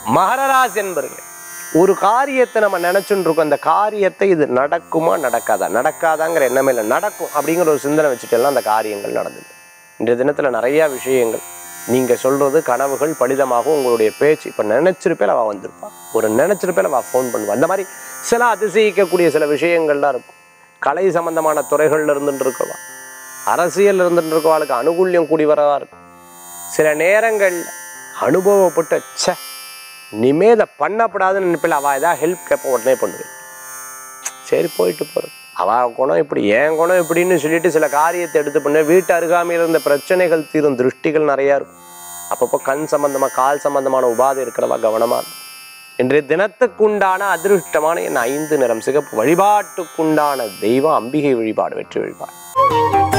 மகர ராசி என்பர்கள் ஒரு காரியத்தை நம்ம நினைச்சுட்டு இருக்கோம், அந்த காரியத்தை இது நடக்குமா நடக்காதாங்கிற எண்ணமே இல்லை, நடக்கும் அப்படிங்கிற ஒரு சிந்தனை வச்சுட்டெல்லாம் அந்த காரியங்கள் நடந்தது. இன்றைய தினத்துல நிறைய விஷயங்கள் நீங்க சொல்றது கனவுகள் பலிதமாகவும் உங்களுடைய பேச்சு இப்ப நினைச்சிருப்பேன் அவள் வந்திருப்பாள், ஒரு நினைச்சிருப்பேன் அவள் ஃபோன் பண்ணுவாள். அந்த மாதிரி சில அதிசயிக்கக்கூடிய சில விஷயங்கள்லாம் இருக்கும். கலை சம்பந்தமான துறைகள்ல இருந்துட்டு இருக்கவா, அரசியல் இருந்துட்டு இருக்கவாளுக்கு அனுகூல்யம் கூடி வரவா இருக்கும். சில நேரங்கள் அனுபவப்பட்ட இனிமேத பண்ணப்படாதுன்னு நினைப்பில் அவள் ஏதாவது ஹெல்ப் கேட்ப உடனே பண்ணுவேன். சரி போயிட்டு போகிறது, அவள் குணம் இப்படி என் குணம் இப்படின்னு சொல்லிட்டு சில காரியத்தை எடுத்து பண்ண வீட்டு அருகாமையில் இருந்த பிரச்சனைகள் தீரும் திருஷ்டிகள் நிறையா இருக்கும். அப்பப்போ கண் சம்பந்தமாக கால் சம்பந்தமான உபாதை இருக்கிறவா கவனமாக இருக்கும். இன்றைய தினத்துக்குண்டான அதிருஷ்டமான என் 5 நிறம் சிகப்பு. வழிபாட்டுக்குண்டான தெய்வம் அம்பிகை வழிபாடு, வெற்றி வழிபாடு.